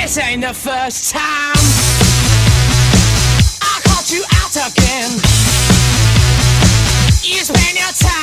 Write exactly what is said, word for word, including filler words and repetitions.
This ain't the first time I caught you out again. You spend your time